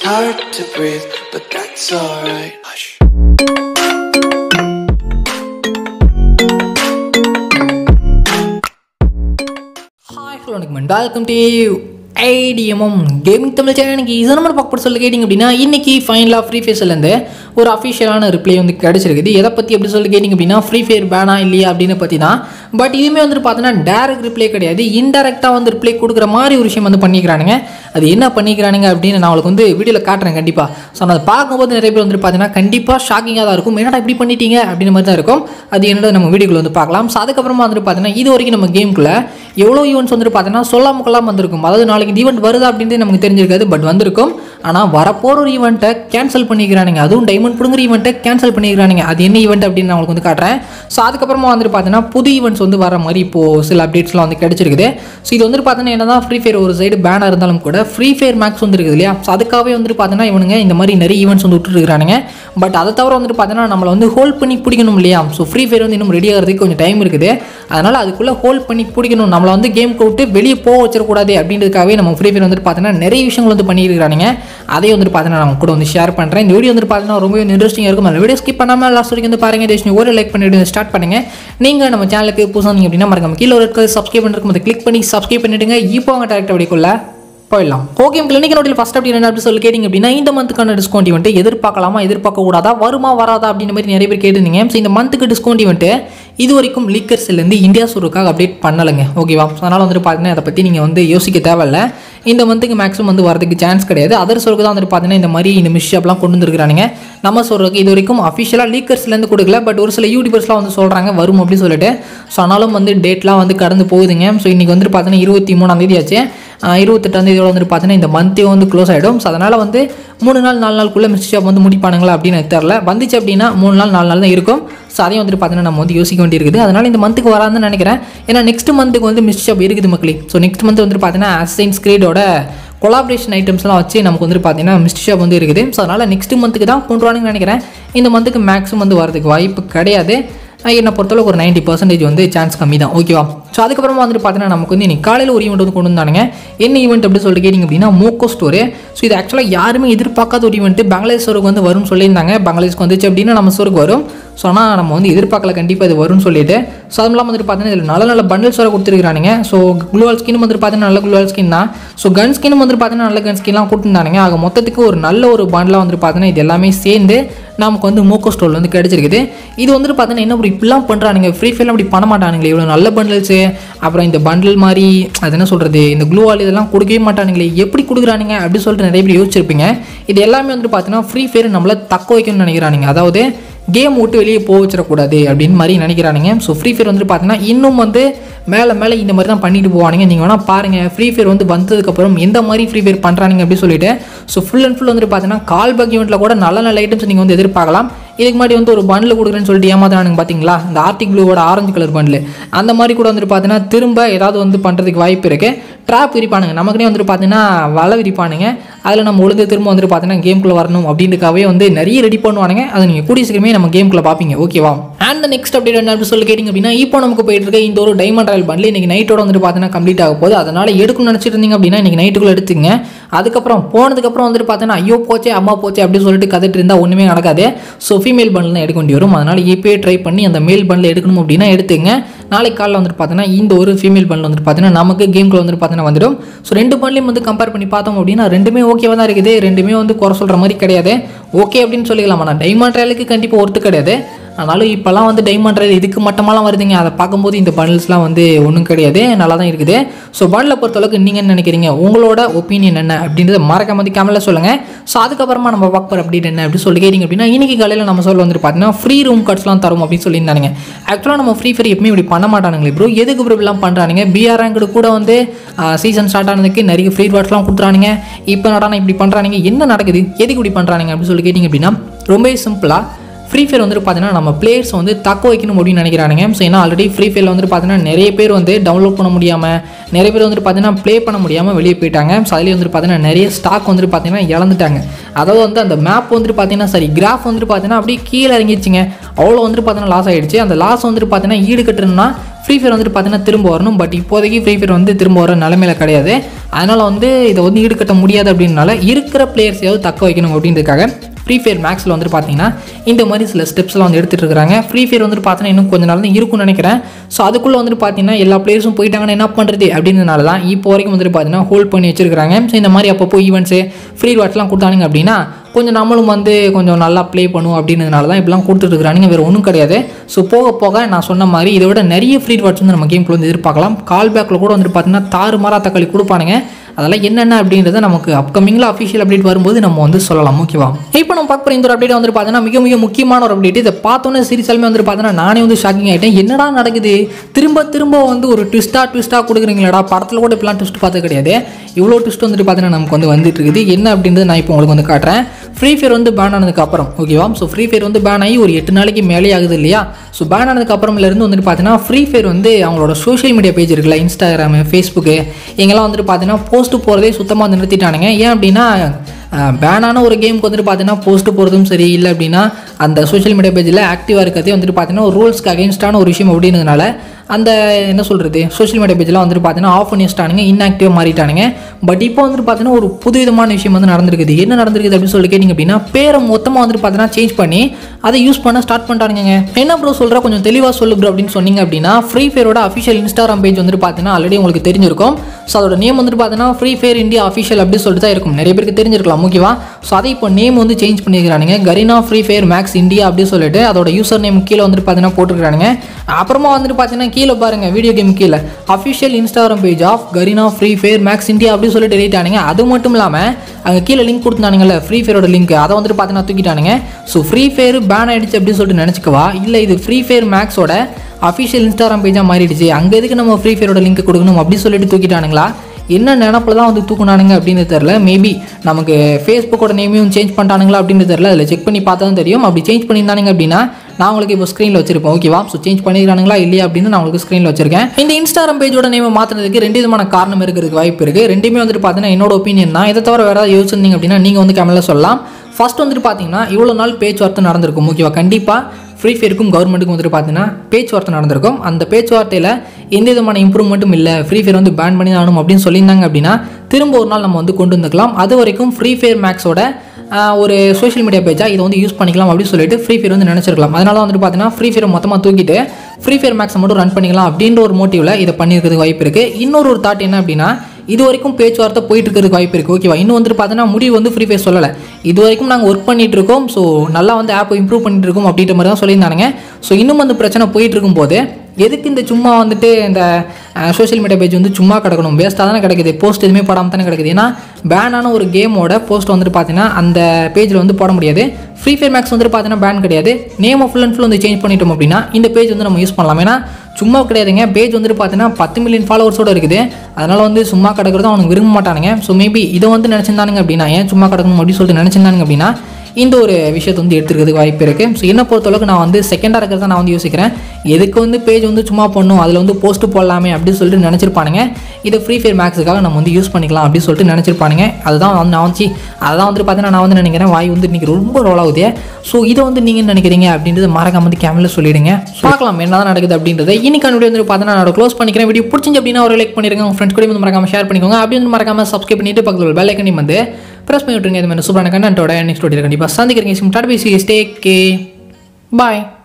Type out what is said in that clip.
hard to breathe, but that's alright. Hush. Hi, hello, welcome to ADMM gaming Tamil channel. எனக்கு இதை நம்ம பார்க்க சொல்லி கேட்டிங்க அப்படின்னா இன்றைக்கி ஃபைனலாக ஃப்ரீ ஃபயர்ஸ்லேருந்து ஒரு அஃபிஷியலான ரிப்ளை வந்து கிடச்சிருக்குது. எதை பற்றி எப்படி சொல்லி கேட்டிங்க அப்படின்னா ஃப்ரீ ஃபயர் பேனா இல்லையா அப்படின்னு பற்றி தான். பட் இதுவுமே வந்துட்டு பார்த்தீங்கன்னா டேரக்ட் ரிப்ளை கிடையாது, இன்டெரக்டாக வந்து ரிப்ளை கொடுக்குற மாதிரி ஒரு விஷயம் வந்து பண்ணிக்கிறானுங்க. அது என்ன பண்ணிக்கிறானுங்க அப்படின்னு நான் உங்களுக்கு வந்து வீடியோவில் காட்டுறேன் கண்டிப்பாக. ஸோ நான் அதை பார்க்கும்போது நிறைய பேர் வந்துட்டு பார்த்தீங்கன்னா கண்டிப்பாக ஷாக்கிங்காக தான் இருக்கும். என்னடா இப்படி பண்ணிட்டீங்க அப்படின்னு மாதிரி தான் இருக்கும். அது என்னோட நம்ம வீடியோக்குள்ள வந்து பார்க்கலாம். ஸோ அதுக்கப்புறமா வந்துட்டு பார்த்தீங்கன்னா இது வரைக்கும் நம்ம கேமுக்குள்ளே எவ்வளோ ஈவெண்ட்ஸ் வந்துட்டு பார்த்தீங்கன்னா சொல்லாமல் கொள்ளாமல் வந்திருக்கும். அதாவது நாளைக்கு ஈவெண்ட் வருதா அப்படின்ட்டு நமக்கு தெரிஞ்சிருக்காது, பட் வந்திருக்கும். ஆனால் வரப்போகிற ஒரு ஈவெண்ட்டை கேன்சல் பண்ணிக்கிறானுங்க, அதுவும் டைமண்ட் பிடுங்குற ஈவெண்ட்டை கேன்சல் பண்ணிக்கிறானுங்க. அது என்ன ஈவெண்ட் அப்படின்னு நான் உங்களுக்கு வந்து காட்டுறேன். ஸோ அதுக்கப்புறமா வந்துட்டு பார்த்தீங்கன்னா புது ஈவெண்ட்ஸ் வந்து வர மாதிரி இப்போது சில அப்டேட்ஸ்லாம் வந்து கிடச்சிருக்குது. ஸோ இது வந்துட்டு பார்த்தீங்கன்னா என்ன தான் ஃப்ரீ ஃபயர் ஒரு சைடு பேனாக இருந்தாலும் கூட ஃப்ரீ ஃபயர் மேக்ஸ் வந்து இருக்குது இல்லையா. ஸோ அதுக்காகவே வந்துட்டு பார்த்தீங்கன்னா இவனுங்க இந்த மாதிரி நிறைய ஈவெண்ட்ஸ் வந்து விட்டுருக்கானுங்க. பட் அதை தவிர வந்துட்டு பார்த்தீங்கன்னா நம்மளை வந்து ஹோல்ட் பண்ணி பிடிக்கணும் இல்லையா. ஸோ ஃப்ரீ ஃபயர் வந்து இன்னும் ரெடி ஆகிறதுக்கு கொஞ்சம் டைம் இருக்குது. அதனால் அதுக்குள்ளே ஹோல்ட் பண்ணி பிடிக்கணும், நம்மளை வந்து கேம் விட்டு வெளியே போக வச்சிடக்கூடாது அப்படின்றதுக்காகவே நம்ம ஃப்ரீ ஃபயர் வந்துட்டு பார்த்தீங்கன்னா நிறைய விஷயங்கள் வந்து பண்ணியிருக்கானுங்க. அதே வந்துட்டு பார்த்தீங்கன்னா நான் கூட வந்து ஷேர் பண்ணுறேன். இந்த வீடியோ வந்துட்டு பார்த்தீங்கன்னா ரொம்ப இன்ட்ரெஸ்டிங்காக இருக்கும். அந்த வீடியோ ஸ்கிப் பண்ணாமல் லாஸ்ட் வரைக்கும் வந்து பாருங்கள். தேஷ்னி ஒரு லைக் பண்ணிவிட்டு ஸ்டார்ட் பண்ணுங்கள். நீங்கள் நம்ம சேனலுக்கு புதுசாக நீங்கள் அப்படின்னா மறக்காம கீழே ஒரு சப்ஸ்கிரைப் பண்ணிருக்கும் அதை கிளிக் பண்ணி சப்ஸ்கிரைப் பண்ணிவிடுங்க. இப்போ அவங்க டேரக்ட் அப்படிக்குள்ள போயிடலாம். ஓகே, கிளினிக் நோட்டில் ஃபஸ்ட் அப்படி என்ன அப்படி சொல்லி கேட்டிங்க அப்படின்னா இந்த மந்த்துக்கான டிஸ்கவுண்ட் ஈவெண்ட் எதிர்பார்க்கலாமா எதிர்பார்க்க கூடாதா வருமா வராதா அப்படின்ற மாதிரி நிறைய பேர் கேட்டிருந்தீங்க. ஸோ இந்த மந்த்துக்கு டிஸ்கவுண்ட் ஈவெண்ட் இது வரைக்கும் லீக்கர்ஸ்லேருந்து இந்தியா சர்வருக்காக அப்டேட் பண்ணலைங்க. ஓகேவா. அதனால் வந்துட்டு பார்த்தீங்கன்னா அதை பற்றி நீங்கள் வந்து யோசிக்க தேவையில்ல. இந்த மந்த்துக்கு மேக்ஸிமம் வந்து வரதுக்கு சான்ஸ் கிடையாது. அதர் சர்வருக்கு தான் வந்துட்டு பார்த்தீங்கன்னா இந்த மாதிரி இந்த மிஸ்ஷாப்லாம் கொண்டு வந்துருக்கானுங்க. நம்ம சர்வருக்கு இது வரைக்கும் அஃபிஷியலாக லீக்கர்ஸ்லேருந்து கொடுக்கல, பட் ஒரு சில யூடியூபர்ஸ்லாம் வந்து சொல்கிறாங்க வரும் அப்படின்னு சொல்லிட்டு. ஸோ ஆனாலும் வந்து டேட்லாம் வந்து கடந்து போகுதுங்க. ஸோ இன்றைக்கி வந்துட்டு பார்த்தீங்கன்னா 23ஆம் ஆச்சு, 28ஆம் வந்துட்டு பார்த்தீங்கன்னா இந்த மந்த்தே வந்து க்ளோஸ் ஆகிடும். ஸோ அதனால் வந்து 3 நாள் 4 நாளுக்குள்ளே மிஸ்ஷாப் வந்து முடிப்பானுங்களா அப்படின்னு எனக்கு தெரில. வந்துச்சு அப்படின்னா 3 நாள் 4 நாள் தான் இருக்கும். ஸோ அதையும் வந்துட்டு பார்த்தீங்கன்னா நம்ம வந்து யோசிக்க வேண்டியிருக்குது. அதனால் இந்த மந்த்துக்கு வராதுன்னு நினைக்கிறேன். ஏன்னா நெக்ஸ்ட் மந்த்துக்கு வந்து மிஸ்ஷாப் இருக்குது மக்களே. ஸோ நெக்ஸ்ட் மந்த் வந்துட்டு பார்த்தீங்கன்னா அசைன்ஸ் கிரீடோட கொலாபரேஷன் ஐட்டம்ஸ்லாம் வச்சு நமக்கு வந்துட்டு பார்த்தீங்கன்னா மிஸ்ஷாப் வந்து இருக்குது. ஸோ அதனால் நெக்ஸ்ட் மந்த்துக்கு தான் கொண்டு வரானுன்னு நினைக்கிறேன். இந்த மந்த்துக்கு மேக்ஸிமம் வந்து வரதுக்கு வாய்ப்பு கிடையாது. என்னை பொறுத்தளவுக்கு ஒரு 90% வந்து சான்ஸ் கம்மி தான். ஓகேவா. ஸோ அதுக்கப்புறமா வந்துட்டு பார்த்தீங்கன்னா நமக்கு வந்து இன்னைக்கு காலையில் ஒரு ஈவெண்ட் வந்து கொண்டு வந்தானுங்க. என்ன ஈவெண்ட் அப்படின்னு சொல்லிட்டு கேட்டிங்க அப்படின்னா மோக்கோ ஸ்டோரு. ஸோ இது ஆக்சுவலாக யாருமே எதிர்பார்க்காத ஒரு ஈவெண்ட். பங்களாதேஷ் ஸ்டோருக்கு வந்து வரும்னு சொல்லியிருந்தாங்க. பங்களாதேஷ்க்கு வந்துச்சு அப்படின்னா நம்ம ஸ்டோருக்கு வரும். ஸோ ஆனால் நம்ம வந்து எதிர்பார்க்கல கண்டிப்பாக இது வரும்னு சொல்லிட்டு. ஸோ அதுலாம் வந்துட்டு பார்த்தீங்கன்னா இதில் நல்ல நல்ல பண்டில்ஸ் வர கொடுத்துருக்கானுங்க. ஸோ குளோவால் ஸ்கின் வந்துட்டு பார்த்தீங்கன்னா நல்ல குளோவால் ஸ்கின் தான். ஸோ கன் ஸ்கின் வந்துட்டு பார்த்தீங்கன்னா நல்ல கன் ஸ்கின்லாம் கொடுத்துருந்தானுங்க. ஆக மொத்தத்துக்கு ஒரு நல்ல ஒரு பண்டிலாக வந்துட்டு பார்த்தீங்கன்னா இது எல்லாமே சேர்ந்து நமக்கு வந்து மோக்கோ ஸ்டோரில் வந்து கிடச்சிருக்குது. இது வந்துட்டு பார்த்தீங்கன்னா என்ன ஒரு இப்படிலாம் பண்ணுறானுங்க, ஃப்ரீ ஃபயர்லாம் அப்படி பண்ண மாட்டானுங்களே. இவ்வளோ நல்ல பண்டில்ஸு, அப்புறம் இந்த பண்டில் மாதிரி அது என்ன சொல்கிறது இந்த க்ளூவால் இதெல்லாம் கொடுக்கவே மாட்டானுங்களே, எப்படி கொடுக்குறானுங்க அப்படின்னு சொல்லிட்டு நிறைய பேர் யோசிச்சிருப்பீங்க. இது எல்லாமே வந்துட்டு பார்த்தீங்கன்னா ஃப்ரீ ஃபயர் நம்மளை தக்க வைக்கணும்னு நினைக்கிறானுங்க. அதாவது கேம் விட்டு வெளியே போக வச்சிடக்கூடாது அப்படின்னு மாதிரி நினைக்கிறானுங்க. ஸோ ஃப்ரீ ஃபயர் வந்துட்டு பார்த்தீங்கன்னா இன்னும் வந்து மேலே மேலே இந்த மாதிரி தான் பண்ணிட்டு போவானுங்க. நீங்கள் வேணால் பாருங்கள் ஃப்ரீ ஃபயர் வந்து வந்ததுக்கப்புறம் எந்த மாதிரி ஃப்ரீ ஃபயர் பண்ணுறானுங்க அப்படின்னு சொல்லிட்டு. ஸோ ஃபுல் அண்ட் ஃபுல் வந்துட்டு பார்த்தீங்கன்னா கால் பக் ஈவெண்ட்டில் கூட நல்ல நல்ல ஐட்டம்ஸ் நீங்கள் வந்து எதிர்பார்க்கலாம். இதுக்கு முன்னாடி வந்து ஒரு பண்டில் கொடுக்குறேன்னு சொல்லிட்டு ஏமாத்தானுங்க பார்த்தீங்களா, இந்த ஆர்டிக் ப்ளூவோட ஆரஞ்சு கலர் பண்டில். அந்த மாதிரி கூட வந்துட்டு பார்த்தீங்கன்னா திரும்ப ஏதாவது வந்து பண்ணுறதுக்கு வாய்ப்பு இருக்குது. ட்ராப் விரிப்பானுங்க, நமக்குனே வந்துட்டு பார்த்தீங்கன்னா வலை விரிப்பானுங்க. அதில் நம்ம ஒழுங்கு திரும்ப வந்துட்டு பார்த்தீங்கன்னா கேம்குள்ளே வரணும் அப்படின்றக்காகவே வந்து நிறைய ரெடி பண்ணுவானுங்க. அதை நீங்கள் கூடிய சீக்கிரமே நம்ம கேம்குள்ளே பார்ப்பீங்க. ஓகேவா. அண்ட் நெக்ஸ்ட் அப்டேட் என்ன அப்படின்னு சொல்லி கேட்டிங்க அப்படின்னா இப்போ நமக்கு போயிட்டு இருக்க இந்த ஒரு டைமண்ட் ராயல் பண்டில் இன்றைக்கி நைட்டோட வந்துட்டு பார்த்தீங்கன்னா கம்ப்ளீட் ஆக போகுது. அதனால் எடுக்கணும்னு நினச்சிட்டு இருந்தீங்க அப்படின்னா இன்றைக்கி நைட்டுக்குள்ளே எடுத்துங்க. அதுக்கப்புறம் போனதுக்கப்புறம் வந்துட்டு பார்த்தீங்கன்னா ஐயோ போச்சே அம்மா போச்சே அப்படின்னு சொல்லிட்டு கதைட்டு இருந்தால் ஒன்றுமே நடக்காது. ஸோ ஃபீமேல் பண்டில் தான் எடுக்க வேண்டி வரும். அதனால் இப்போயே ட்ரை பண்ணி அந்த மேல் பண்டில் எடுக்கணும் அப்படின்னா எடுத்துங்க. நாளைக்கு காலையில் வந்துட்டு பார்த்தீங்கன்னா இந்த ஒரு ஃபீமேல் பண்டில் வந்துட்டு பார்த்தீங்கன்னா நமக்கு கேம்குள்ளே வந்துட்டு பார்த்தீங்கன்னா வந்துடும். ஸோ 2 பண்டிலையும் வந்து கம்பேர் பண்ணி பார்த்தோம் அப்படின்னா ரெண்டுமே ஓகேவாக தான் இருக்குது. ரெண்டுமே வந்து குறை சொல்கிற மாதிரி கிடையாது, ஓகே அப்படின்னு சொல்லிக்கலாம். ஆனால் டைமண்ட் ராயலுக்கு கண்டிப்பாக ஒர்த்து கிடையாது. ஆனாலும் இப்போல்லாம் வந்து டைமண்ட் ராயல் இதுக்கு மட்டமாலாம் வருதுங்க. அதை பார்க்கும்போது இந்த பண்டில்ஸ்லாம் வந்து ஒன்றும் கிடையாது, நல்லா தான் இருக்குது. ஸோ பண்டிலை பொறுத்தளவுக்கு நீங்கள் என்ன நினைக்கிறீங்க, உங்களோட ஒப்பீனியன் என்ன அப்படின்றத மறக்காம வந்து கேமரில் சொல்லுங்கள். ஸோ அதுக்கப்புறமா நம்ம பார்க்க போகிற அப்டேட் என்ன அப்படின்னு சொல்லி கேட்டிங்க அப்படின்னா இன்றைக்கி காலையில் நம்ம சொல்ல வந்துட்டு பார்த்தீங்கன்னா ஃப்ரீ ரூம் கார்ட்ஸ்லாம் தரும் அப்படின்னு சொல்லியிருந்தானுங்க. ஆக்சுவலாக நம்ம ஃப்ரீ ஃபயர் எப்பவுமே இப்படி பண்ண மாட்டானுங்களே ப்ரோ, எதுக்கு ப்ரோ இப்படிலாம் பண்ணுறானுங்க. பிஆர் ரேங்கு கூட வந்து சீசன் ஸ்டார்ட் ஆனதுக்கு நிறைய ஃப்ரீ வாட்ஸ்லாம் கொடுத்துறானுங்க. இப்போ நடானா இப்படி பண்ணுறானுங்க, என்ன நடக்குது, எதுக்கு இப்படி பண்ணுறானுங்க அப்படின்னு சொல்லி கேட்டிங்க அப்படின்னா ரொம்பவே சிம்பிளாக ஃப்ரீ ஃபயர் வந்துட்டு பார்த்தீங்கன்னா நம்ம பிளேயர்ஸ் வந்து தக்க வைக்கணும் அப்படின்னு நினைக்கிறானுங்க. ஸோ ஏன்னா ஆல்ரெடி ஃப்ரீ ஃபயரில் வந்துட்டு பார்த்தீங்கன்னா நிறைய பேர் வந்து டவுன்லோட் பண்ண முடியாமல், நிறைய பேர் வந்துட்டு பார்த்தீங்கன்னா ப்ளே பண்ண முடியாமல் வெளியே போயிட்டாங்க. ஸோ அதுலேயே வந்துட்டு பார்த்தீங்கன்னா நிறைய ஸ்டாக் வந்துட்டு பார்த்தீங்கன்னா இழந்துட்டாங்க. அதாவது வந்து அந்த மேப் வந்துட்டு பார்த்தீங்கன்னா சரி கிராஃப் வந்துட்டு பார்த்தீங்கன்னா அப்படியே கீழே இறங்கிடுச்சிங்க. அவ்வளோ வந்துட்டு பார்த்தீங்கன்னா லாஸ் ஆகிடுச்சு. அந்த லாஸ் வந்துட்டு பார்த்தீங்கன்னா ஈடு கட்டணும்னா ஃப்ரீ ஃபயர் வந்துட்டு பார்த்தீங்கன்னா திரும்ப வரணும். பட் இப்போதைக்கு ஃப்ரீ ஃபயர் வந்து திரும்ப வர நிலைமையில கிடையாது. அதனால் வந்து இதை வந்து ஈடுகட்ட முடியாது அப்படின்னால இருக்கிற பிளேயர்ஸையாவது தக்க வைக்கணும் அப்படின்றதுக்காக ஃப்ரீ ஃபயர் மேக்ஸில் வந்துட்டு பார்த்தீங்கன்னா இந்த மாதிரி சில ஸ்டெப்ஸ்லாம் வந்து எடுத்துகிட்டு இருக்காங்க. ஃப்ரீ ஃபயர் வந்துட்டு பார்த்தீங்கன்னா இன்னும் கொஞ்சம் நாள் தான் இருக்கும்னு நினைக்கிறேன். ஸோ அதுக்குள்ளே வந்துட்டு பார்த்தீங்கன்னா எல்லா பிளேயர்ஸும் போயிட்டாங்கன்னா என்ன பண்ணுறது அப்படின்றதுனால தான் இப்போ வரைக்கும் வந்துட்டு பார்த்தீங்கன்னா ஹோல்ட் பண்ணி வச்சிருக்காங்க. ஸோ இந்த மாதிரி அப்பப்போ ஈவெண்ட்ஸு ஃப்ரீ வாட்ஸ்லாம் கொடுத்தானுங்க அப்படின்னா கொஞ்சம் நம்மளும் வந்து கொஞ்சம் நல்லா ப்ளே பண்ணுவோம் அப்படின்றதுனால தான் இப்படிலாம் கொடுத்துட்ருக்கானுங்க. வேறு ஒன்றும் கிடையாது. ஸோ போக போக நான் சொன்ன மாதிரி இதை விட நிறைய ஃப்ரீ வாட்ஸ் வந்து நம்ம கேம்குள்ள வந்து எதிர்பார்க்கலாம். கால் பேக்கில் கூட வந்துட்டு பார்த்தீங்கன்னா தாறுமாறா தக்காளி கொடுப்பானுங்க. அதெல்லாம் என்னென்ன அப்படின்றத நமக்கு அப்கமிங்கில் அஃபிஷியல் அப்டேட் வரும்போது நம்ம வந்து சொல்லலாம். ஓகேவா? இப்போ நம்ம பார்க்க போகிற இந்த ஒரு அப்டேட் வந்துட்டு பார்த்தீங்கன்னா மிக முக்கியமான ஒரு அப்டேட். இதை பார்த்தோன்னே சீரியஸாலுமே வந்துட்டு பார்த்தீங்கன்னா நானே வந்து ஷாக்கிங் ஆகிட்டேன். என்னடா நடக்குது, திரும்ப வந்து ஒரு ட்விஸ்ட்டாக கொடுக்குறீங்களா? படத்தில் கூட இப்பெல்லாம் ட்விஸ்ட் பார்த்தது கிடையாது. இவ்வளோ ட்விஸ்ட் வந்துட்டு பார்த்தீங்கன்னா நமக்கு வந்து வந்துட்டு இருக்குது. என்ன அப்படின்றது நான் இப்போ உங்களுக்கு வந்து காட்டுறேன். ஃப்ரீ ஃபயர் வந்து பேன் ஆனதுக்கு அப்புறம் ஓகேவா? ஸோ ஃப்ரீ ஃபயர் வந்து பேன் ஆகி ஒரு 8 நாளைக்கு மேலே ஆகுது இல்லையா? ஸோ பேன் ஆனதுக்கு அப்புறமேலேருந்து வந்துட்டு பார்த்தீங்கன்னா ஃப்ரீ ஃபயர் வந்து அவங்களோட சோஷியல் மீடியா பேஜ் இருக்குல்ல, இன்ஸ்டாகிராமு, ஃபேஸ்புக்கு, எங்கெல்லாம் வந்துட்டு பார்த்தீங்கன்னா போஸ்ட்டு போகிறதே சுத்தமாக வந்து நிறுத்திட்டானுங்க. ஏன் அப்படின்னா பேனான ஒரு கேமுக்கு வந்துட்டு பார்த்தீங்கன்னா போஸ்ட்டு போகிறதும் சரி, இல்லை அப்படின்னா அந்த சோஷியல் மீடியா பேஜில் ஆக்டிவாக இருக்கிறதே வந்துட்டு பார்த்தீங்கன்னா ஒரு ரூல்ஸ்க்கு அகேன்ஸ்டான ஒரு விஷயம் அப்படின்றதுனால அந்த என்ன சொல்கிறது சோஷியல் மீடியா பேஜெலாம் வந்துட்டு பார்த்தீங்கன்னா ஆஃப் பண்ணி வச்சிட்டானுங்க, இன்ஆக்டிவாக மாறிட்டானுங்க. பட் இப்போ வந்துட்டு பார்த்தீங்கன்னா ஒரு புது விதமான விஷயம் வந்து நடந்திருக்குது. என்ன நடந்திருக்குது அப்படின்னு சொல்லி கேட்டிங்க அப்படின்னா பேரை மொத்தமாக வந்துட்டு பார்த்தீங்கன்னா சேஞ்ச் பண்ணி அதை யூஸ் பண்ண ஸ்டார்ட் பண்ணிட்டானுங்க. என்ன ப்ரோ சொல்கிற, கொஞ்சம் தெளிவாக சொல்லு ப்ரோ அப்படின்னு சொன்னீங்க அப்படின்னா ஃப்ரீ ஃபயரோட அஃபிஷியல் இன்ஸ்டாகிராம் பேஜ் வந்துட்டு பார்த்தீங்கன்னா ஆல்ரெடி உங்களுக்கு தெரிஞ்சிருக்கும். ஸோ அதோட நேம் வந்துட்டு பார்த்தீங்கன்னா ஃப்ரீ ஃபயர் இந்தியா அஃபிஷியல் அப்படின்னு சொல்லிட்டு தான் இருக்கும். நிறைய பேருக்கு தெரிஞ்சிருக்கலாம். ஓகேவா? ஸோ அதை இப்போ நேம் வந்து சேஞ்ச் பண்ணியிருக்கானுங்க. Garena free fire max India அப்படின்னு சொல்லிட்டு அதோட யூசர் நேம் கீழே வந்துட்டு பார்த்தீங்கன்னா போட்டுருக்கானுங்க. அப்புறமா வந்துட்டு பார்த்தீங்கன்னா கீழே பாருங்க வீடியோ கேம் கீழே official Instagram page of Garena free fire max India அப்படின்னு சொல்லிட்டு எழுதிட்டானுங்க. அது மட்டும் இல்லாமல் அங்கே கீழே லிங்க் கொடுத்தானுங்கல்ல ஃப்ரீ ஃபயரோட லிங்க், அதை வந்துட்டு பார்த்தீங்கன்னா தூக்கிட்டானுங்க. ஸோ ஃப்ரீ ஃபயர் பேன் ஆகிடுச்சு அப்படின்னு சொல்லிட்டு நினச்சிக்கவா, இல்லை இது ஃப்ரீ ஃபயர் மேக்ஸோட அஃபிஷியல் இன்ஸ்டாகிராம் பேஜாக மாறிடுச்சு, அங்கே எதுக்கு நம்ம ஃப்ரீ ஃபயரோட லிங்க் கொடுக்கணும் அப்படின்னு சொல்லிட்டு தூக்கிட்டானுங்களா, என்ன நினப்பில் தான் வந்து தூக்குனானுங்க அப்படின்னு தெரில. மேபி நமக்கு ஃபேஸ்புக்கோட நேமையும் சேஞ்ச் பண்ணிட்டானுங்களா அப்படின்னு தெரில. அதில் செக் பண்ணி பார்த்தா தான் தெரியும். அப்படி சேஞ்ச் பண்ணியிருந்தானுங்க அப்படின்னா நான் உங்களுக்கு இப்போ ஸ்க்ரீனில் வச்சிருப்பேன். ஓகேவா? ஸோ சேஞ்ச் பண்ணிக்கிறானுங்களா இல்லையா அப்படின்னு நான் உங்களுக்கு ஸ்க்ரீனில் வச்சிருக்கேன். இந்த இன்ஸ்டாகிராம் பேஜோட நேமை மாற்றினதுக்கு 2 விதமான காரணம் இருக்கிறதுக்கு வாய்ப்பு இருக்குது. ரெண்டுமே வந்துட்டு பார்த்தீங்கன்னா என்னோட ஒப்பீனியன் தான். இதை தவிர வேறு ஏதாவது யோசிச்சிருந்தீங்க அப்படின்னா நீங்கள் வந்து கமெண்ட்டில் சொல்லலாம். ஃபர்ஸ்ட் வந்துட்டு பார்த்தீங்கன்னா இவ்வளோ நாள் பேச்சுவார்த்தை நடந்திருக்கும். ஓகேவா? கண்டிப்பாக ஃப்ரீ ஃபயருக்கும் கவர்மெண்ட்டுக்கும் வந்துட்டு பார்த்தீங்கன்னா பேச்சுவார்த்தை நடந்திருக்கும். அந்த பேச்சுவார்த்தையில் எந்த விதமான இம்ப்ரூவ்மெண்ட்டும் இல்லை, ஃப்ரீ ஃபயர் வந்து பேன் பண்ணி ஆகணும் அப்படின்னு சொல்லியிருந்தாங்க அப்படின்னா திரும்ப ஒரு நாள் நம்ம வந்து கொண்டு வந்துக்கலாம். அது வரைக்கும் ஃப்ரீ ஃபயர் மேக்ஸோட ஒரு சோஷியல் மீடியா பேஜாக இதை வந்து யூஸ் பண்ணிக்கலாம் அப்படின்னு சொல்லிட்டு ஃப்ரீ ஃபயர் வந்து நினச்சிருக்கலாம். அதனால வந்துட்டு பார்த்தீங்கன்னா ஃப்ரீ ஃபயர் மொத்தமாக தூக்கிட்டு ஃப்ரீ ஃபயர் மேக்ஸை மட்டும் ரன் பண்ணிக்கலாம் அப்படின்ற ஒரு மோட்டிவில் இதை பண்ணியிருக்கிறதுக்கு வாய்ப்பு இருக்குது. இன்னொரு தாட் என்ன அப்படின்னா இது வரைக்கும் பேச்சுவார்த்தை போயிட்டு இருக்கிறதுக்கு வாய்ப்பு இருக்குது. ஓகேவா? இன்னும் வந்துட்டு பார்த்தீங்கன்னா முடிவு வந்து ஃப்ரீ ஃபயர் சொல்லலை. இது வரைக்கும் நாங்கள் ஒர்க் பண்ணிட்டு இருக்கோம், ஸோ நல்லா வந்து ஆப்பை இம்ப்ரூவ் பண்ணிட்டு இருக்கோம் அப்படின்ற மாதிரி தான் சொல்லியிருந்தானுங்க. ஸோ இன்னும் வந்து பிரச்சனை போயிட்டு இருக்கும் போது எதுக்கு இந்த சும்மா வந்துட்டு இந்த சோஷியல் மீடியா பேஜ் வந்து சும்மா கிடக்கணும், வேஸ்ட்டாக தானே கிடைக்குது, போஸ்ட் எதுவுமே போடாமல் தானே கிடைக்குது. ஏன்னா பேனான ஒரு கேமோட போஸ்ட் வந்துட்டு பார்த்தீங்கன்னா அந்த பேஜில் வந்து போட முடியாது. ஃப்ரீ ஃபயர் மேக்ஸ் வந்துட்டு பார்த்தீங்கன்னா பேன் கிடையாது. நேம் ஃபுல் அண்ட் ஃபுல் வந்து சேஞ்ச் பண்ணிட்டோம் அப்படின்னா இந்த பேஜ் வந்து நம்ம யூஸ் பண்ணலாம். ஏன்னா சும்மா கிடையாதுங்க, பேஜ் வந்துட்டு பார்த்தீங்கன்னா 10 மில்லியன் ஃபாலோவர்ஸோடு இருக்குது. அதனால் வந்து சும்மா கிடக்கிறது அவனுக்கு விரும்ப மாட்டானுங்க. ஸோ மேபி இதை வந்து நினச்சிருந்தானுங்க அப்படின்னா ஏன் சும்மா கிடக்கணும் அப்படின்னு சொல்லிட்டு நினச்சிருந்தானுங்க அப்படின்னா இந்த ஒரு விஷயத்தை வந்து எடுத்துக்கிறதுக்கு வாய்ப்பு இருக்குது. ஸோ என்னை பொறுத்தளவுக்கு நான் வந்து செகண்டாக இருக்கிறத நான் வந்து யோசிக்கிறேன். எதுக்கு வந்து பேஜ் வந்து சும்மா பண்ணும், அதில் வந்து போஸ்ட்டு போடலாமே அப்படின்னு சொல்லிட்டு நினச்சிருப்பானுங்க. இதை ஃப்ரீ ஃபயர் மேக்ஸுக்காக நம்ம வந்து யூஸ் பண்ணிக்கலாம் அப்படின்னு சொல்லிட்டு நினச்சிருப்பானுங்க. அதுதான் வந்து நான் வந்துட்டு பார்த்தீங்கன்னா நான் வந்து நினைக்கிறேன் வாய் வந்து இன்றைக்கி ரொம்ப ரோல் ஆகுது. ஸோ இதை வந்து நீங்கள் நினைக்கிறீங்க அப்படின்றது மறக்காம வந்து கேமரில் சொல்லிடுங்க. பார்க்கலாம் என்ன தான் நடக்குது அப்படின்றத. இன்னைக்கான வீடியோ வந்து பார்த்தீங்கன்னா நான் க்ளோஸ் பண்ணிக்கிறேன். வீடியோ பிடிச்சிங்க அப்படின்னா ஒரு லைக் பண்ணிருங்க, உங்கள் ஃப்ரெண்ட்ஸ் கூட வந்து மறக்காம ஷேர் பண்ணிக்கோங்க. அப்படி வந்து மறக்காம சப்ஸ்கிரைப் பண்ணிட்டு பக்கத்தில் பெல் ஐக்கனையும் வந்து ப்ரெஸ் பண்ணி விட்டுருங்க. இது மாதிரி சூப்பரான கண்டென்ட்டோட நெக்ஸ்ட் வீடியோவில் கண்டிப்பாக சந்திக்கிறீங்க. டாடா பை, ஸ்டே கே, பாய்.